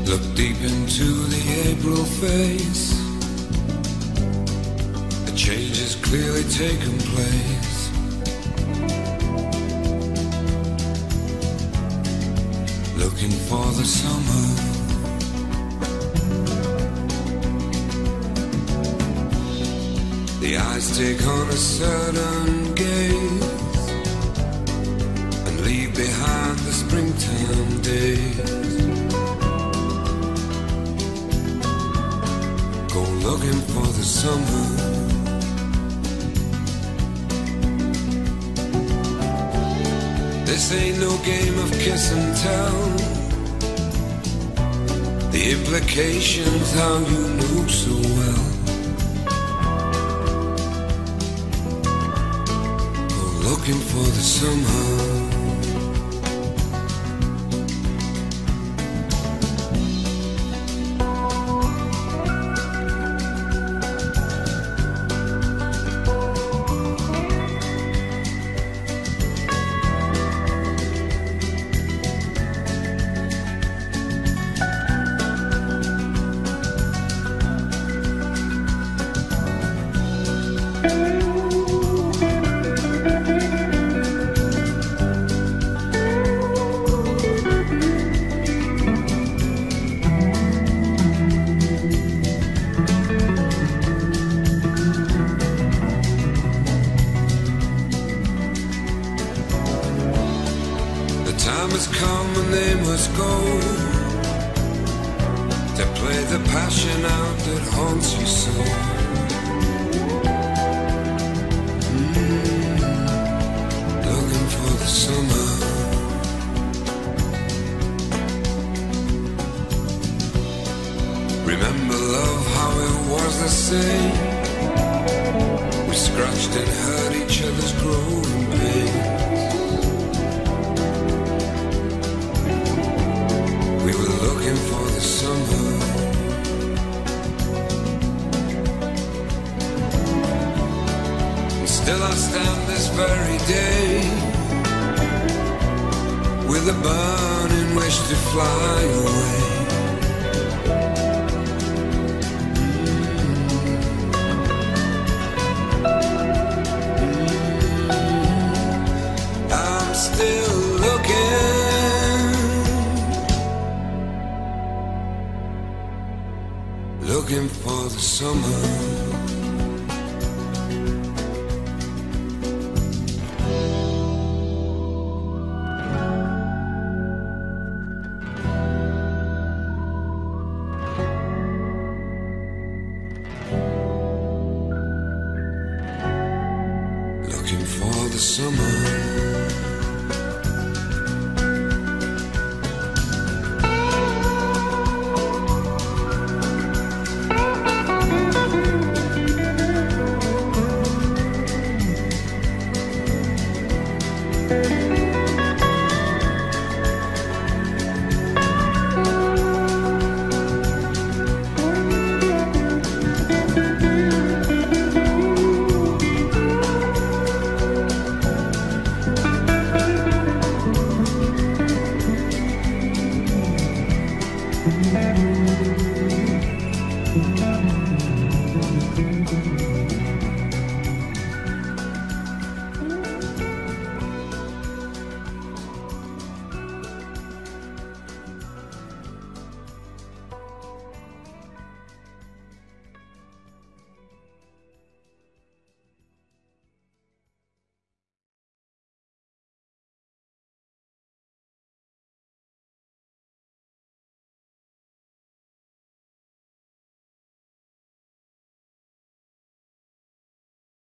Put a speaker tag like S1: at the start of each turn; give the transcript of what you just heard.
S1: Look deep into the April face. A change has clearly taken place. Looking for the summer. The eyes take on a certain gaze and leave behind the springtime days. Go looking for the summer. This ain't no game of kiss and tell. The implications how you knew so well. Go looking for the summer. Time has come and they must go to play the passion out that haunts you so. Looking for the summer. Remember love, how it was the same. We scratched and hurt each other's growing pain. We were looking for the summer. And still I stand this very day with a burning wish to fly away. I'm still looking for the summer. Looking for the summer.